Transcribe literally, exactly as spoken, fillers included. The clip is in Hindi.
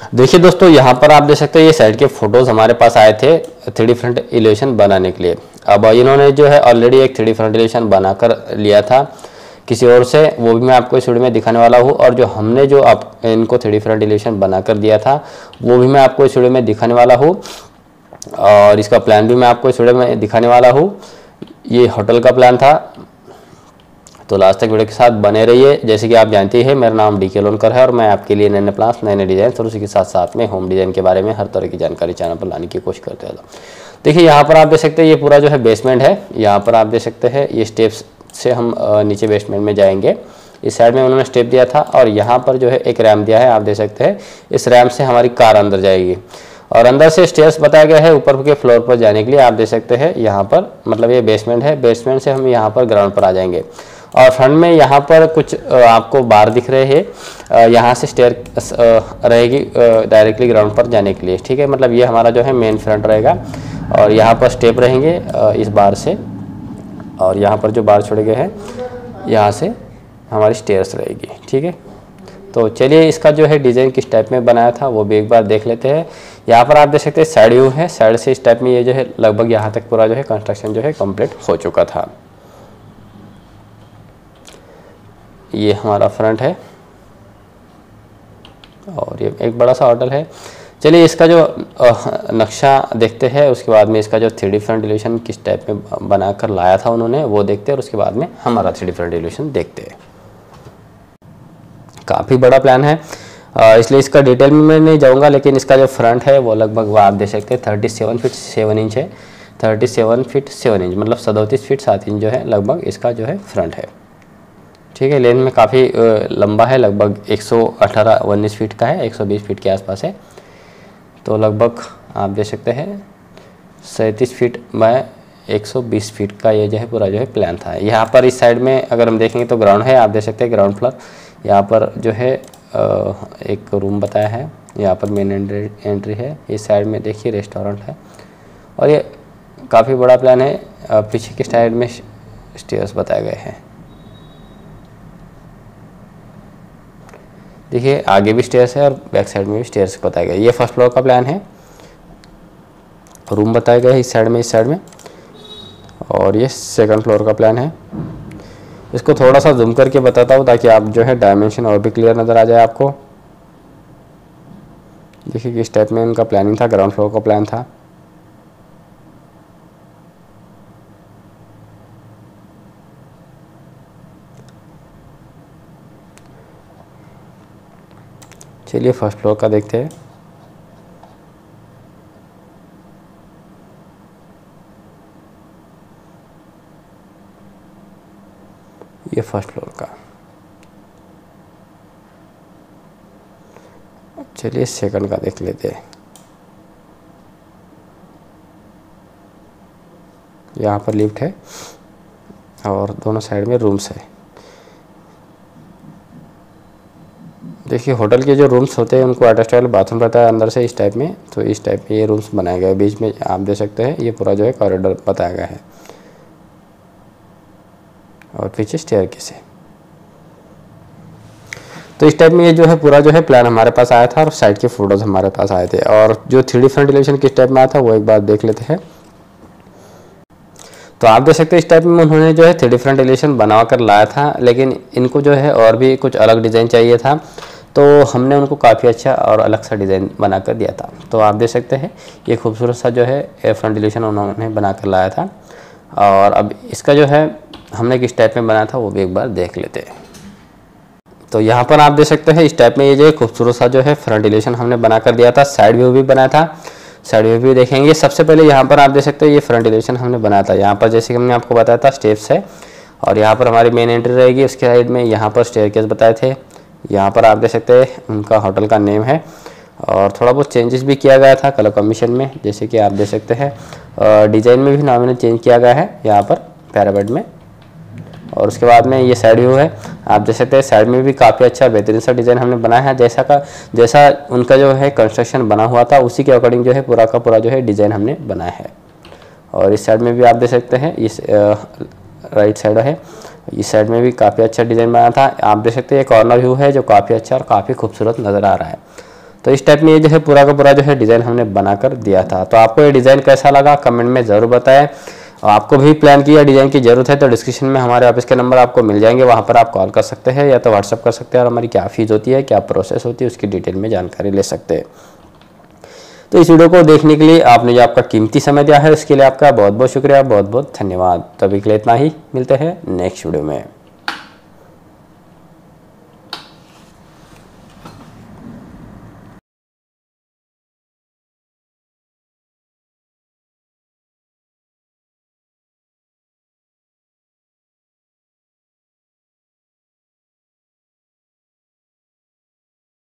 देखिए दोस्तों, यहाँ पर आप देख सकते हैं ये साइड के फोटोज़ हमारे पास आए थे थ्री डी फ्रंट एलिवेशन बनाने के लिए। अब इन्होंने जो है ऑलरेडी एक थ्री डी फ्रंट एलिवेशन बनाकर लिया था किसी और से, वो भी मैं आपको इस वीडियो में दिखाने वाला हूँ। और जो हमने जो आप इनको थ्री डी फ्रंट एलिवेशन बनाकर दिया था वो भी मैं आपको इस वीडियो में दिखाने वाला हूँ, और इसका प्लान भी मैं आपको इस वीडियो में दिखाने वाला हूँ। ये होटल का प्लान था, तो लास्ट तक वीडियो के साथ बने रहिए। जैसे कि आप जानते हैं मेरा नाम डी के लोनकर है और मैं आपके लिए नए नए प्लान्स, नए नए डिज़ाइन और उसी के साथ साथ में होम डिज़ाइन के बारे में हर तरह की जानकारी चैनल पर लाने की कोशिश करते हैं। देखिए यहाँ पर आप देख सकते हैं ये पूरा जो है बेसमेंट है। यहाँ पर आप देख सकते हैं ये स्टेप्स से हम नीचे बेसमेंट में जाएंगे। इस साइड में उन्होंने स्टेप दिया था और यहाँ पर जो है एक रैम्प दिया है, आप देख सकते हैं। इस रैम्प से हमारी कार अंदर जाएगी और अंदर से स्टेयर्स बताया गया है ऊपर के फ्लोर पर जाने के लिए। आप देख सकते हैं यहाँ पर, मतलब ये बेसमेंट है, बेसमेंट से हम यहाँ पर ग्राउंड पर आ जाएंगे। और फ्रंट में यहाँ पर कुछ आपको बार दिख रहे हैं, यहाँ से स्टेयर रहेगी डायरेक्टली ग्राउंड पर जाने के लिए, ठीक है। मतलब ये हमारा जो है मेन फ्रंट रहेगा और यहाँ पर स्टेप रहेंगे इस बार से, और यहाँ पर जो बार छोड़े गए हैं यहाँ से हमारी स्टेयर्स रहेगी, ठीक है। तो चलिए इसका जो है डिज़ाइन किस टाइप में बनाया था वो भी एक बार देख लेते हैं। यहाँ पर आप देख सकते हैं साइड व्यू है, साइड से इस टाइप में ये जो है लगभग यहाँ तक पूरा जो है कंस्ट्रक्शन जो है कंप्लीट हो चुका था। ये हमारा फ्रंट है और ये एक बड़ा सा होटल है। चलिए इसका जो नक्शा देखते हैं, उसके बाद में इसका जो थ्री डी फ्रंट एलिवेशन किस टाइप में बनाकर लाया था उन्होंने वो देखते हैं, और उसके बाद में हमारा थ्री डी फ्रंट एलिवेशन देखते हैं। काफ़ी बड़ा प्लान है इसलिए इसका डिटेल में मैं नहीं जाऊंगा, लेकिन इसका जो फ्रंट है वो लगभग वो आप देख सकते हैं thirty seven feet seven inch है। Thirty seven feet seven inch मतलब सदौतीस फीट सात इंच जो है लगभग इसका जो है फ्रंट है, ठीक है। लेन में काफ़ी लंबा है, लगभग एक सौ अठारह उन्नीस फीट का है, एक सौ बीस फीट के आसपास है। तो लगभग आप देख सकते हैं सैंतीस फीट बाय एक सौ बीस फीट का ये जो है पूरा जो है प्लान था। यहाँ पर इस साइड में अगर हम देखेंगे तो ग्राउंड है, आप देख सकते हैं ग्राउंड फ्लोर। यहाँ पर जो है एक रूम बताया है, यहाँ पर मेन एंट्री है। इस साइड में देखिए रेस्टोरेंट है और ये काफ़ी बड़ा प्लान है। पीछे के साइड में स्टेयर्स बताए गए हैं, देखिए आगे भी स्टेयर्स है और बैक साइड में भी स्टेयर्स बताया गया है। ये फर्स्ट फ्लोर का प्लान है, रूम बताए गए हैं इस साइड में, इस साइड में, और ये सेकंड फ्लोर का प्लान है। इसको थोड़ा सा जूम करके बताता हूँ ताकि आप जो है डायमेंशन और भी क्लियर नज़र आ जाए आपको। देखिए किस टाइप में इनका प्लानिंग था, ग्राउंड फ्लोर का प्लान था। चलिए फर्स्ट फ्लोर का देखते हैं। ये फर्स्ट फ्लोर का। चलिए सेकंड का देख लेते हैं। यहाँ पर लिफ्ट है और दोनों साइड में रूम्स है। देखिए होटल के जो रूम्स होते हैं उनको अटैच्ड वाले बाथरूम रहता है अंदर से इस टाइप में, तो इस टाइप में ये रूम्स बनाए गए। बीच में आप देख सकते हैं ये पूरा जो है कॉरिडोर बताया गया है और पीछे स्टेयरकेस है। तो इस टाइप में ये जो है पूरा जो है प्लान हमारे पास आया था और साइड के फोटोज हमारे पास आए थे। और जो थ्री डी फ्रंट एलिवेशन किस टाइप में आया था वो एक बार देख लेते हैं। तो आप देख सकते हैं इस टाइप में उन्होंने जो है थ्री डी फ्रंट एलिवेशन बना कर लाया था, लेकिन इनको जो है और भी कुछ अलग डिज़ाइन चाहिए था, तो हमने उनको काफ़ी अच्छा और अलग सा डिज़ाइन बना कर दिया था। तो आप देख सकते हैं ये खूबसूरत सा जो है फ्रंट एलिवेशन उन्होंने बना कर लाया था। और अब इसका जो है हमने किस टाइप में बनाया था वो भी एक बार देख लेते हैं। तो यहाँ पर आप देख सकते हैं इस टाइप में ये जो खूबसूरत सा जो है फ्रंट एलिवेशन हमने बना कर दिया था। साइड व्यू भी बनाया था, साइड व्यू भी देखेंगे। सबसे पहले यहाँ पर आप देख सकते हो ये फ्रंट एलिवेशन हमने बनाया था। यहाँ पर जैसे कि हमने आपको बताया था स्टेप्स है और यहाँ पर हमारी मेन एंट्री रहेगी। उसके साइड में यहाँ पर स्टेयरकेस बताए थे। यहाँ पर आप देख सकते हैं उनका होटल का नेम है और थोड़ा बहुत चेंजेस भी किया गया था कलर कॉम्बिनेशन में, जैसे कि आप देख सकते हैं डिज़ाइन में भी नॉमिनल चेंज किया गया है यहाँ पर पैरापेट में। और उसके बाद में ये साइड व्यू है, आप देख सकते हैं साइड में भी काफ़ी अच्छा बेहतरीन सा डिज़ाइन हमने बनाया है। जैसा का जैसा उनका जो है कंस्ट्रक्शन बना हुआ था उसी के अकॉर्डिंग जो है पूरा का पूरा जो है डिज़ाइन हमने बनाया है। और इस साइड में भी आप देख सकते हैं, इस राइट साइड है, इस साइड में भी काफ़ी अच्छा डिज़ाइन बना था। आप देख सकते हैं ये कॉर्नर व्यू है जो काफ़ी अच्छा और काफ़ी खूबसूरत नज़र आ रहा है। तो इस टाइप में ये जो है पूरा का पूरा जो है डिज़ाइन हमने बनाकर दिया था। तो आपको ये डिज़ाइन कैसा लगा कमेंट में ज़रूर बताएं। और आपको भी प्लान की या डिज़ाइन की ज़रूरत है तो डिस्क्रिप्शन में हमारे ऑफिस के नंबर आपको मिल जाएंगे, वहाँ पर आप कॉल कर सकते हैं या तो व्हाट्सअप कर सकते हैं, और हमारी क्या फ़ीस होती है, क्या प्रोसेस होती है, उसकी डिटेल में जानकारी ले सकते हैं। तो इस वीडियो को देखने के लिए आपने जो आपका कीमती समय दिया है उसके लिए आपका बहुत बहुत शुक्रिया, बहुत बहुत धन्यवाद। तो अभी के लिए इतना ही, मिलते हैं नेक्स्ट वीडियो में।